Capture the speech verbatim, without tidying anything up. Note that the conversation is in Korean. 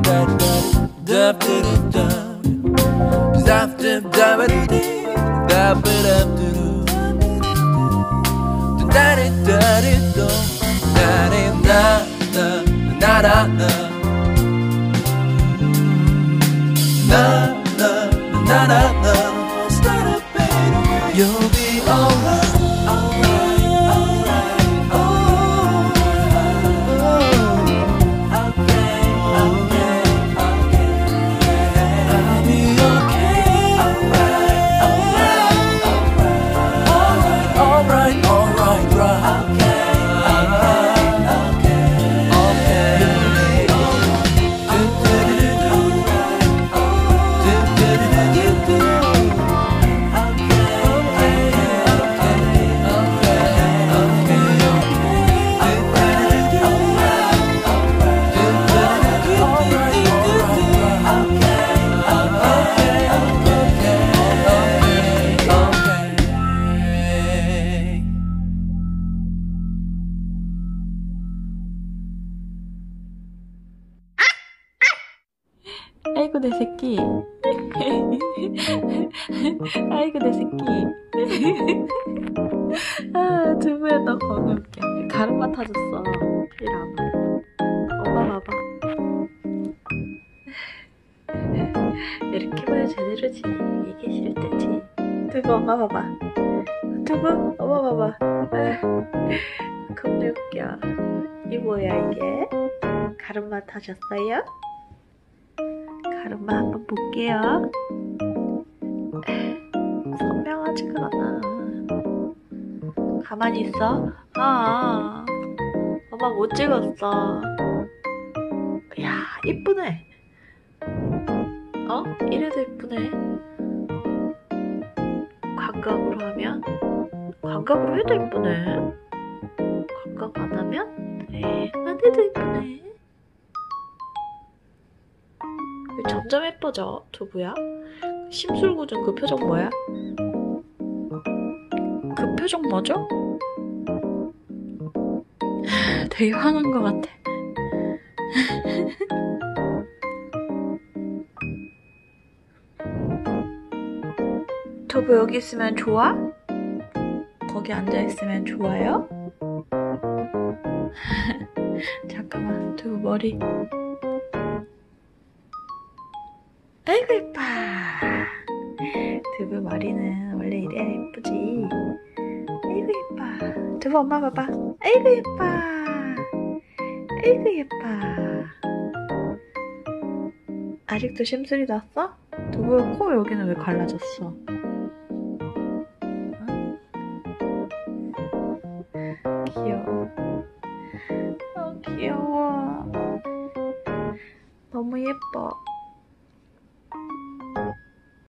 You'll be alright, alright, alright, oh, okay, okay, okay, I'll be okay, alright, alright, alright, alright, alright, right, okay, okay, okay, 아이고 내 새끼. 아이고 내 새끼. 아, 두부야 너 너무 웃겨. 가르마 타줬어. 이리 와봐. 엄마 봐봐. 이렇게 봐야 제대로지. 이게 싫대지. 두부 엄마 봐봐. 두부 엄마 봐봐. 아, 겁나 웃겨. 이 뭐야 이게? 가르마 타셨어요? 가르마 한번 볼게요. 선명하지가 않아. 가만히 있어. 아, 엄마 못 찍었어. 야, 이쁘네. 어? 이래도 이쁘네. 광각으로 하면? 광각으로 해도 이쁘네. 광각 안 하면? 네, 안 해도 이쁘네. 점점 예뻐져, 두부야. 심술궂은 그 표정 뭐야? 그 표정 뭐죠? 되게 화난 것 같아. 두부 여기 있으면 좋아? 거기 앉아있으면 좋아요? 잠깐만, 두부 머리. 아이고 예뻐. 두부 머리는 원래 이래야 예쁘지. 아이고 예뻐. 두부 엄마 봐봐. 아이고 예뻐. 아이고 예뻐. 아직도 심술이 났어? 두부 코 여기는 왜 갈라졌어? 응? 귀여워. 어 귀여워. 너무 예뻐.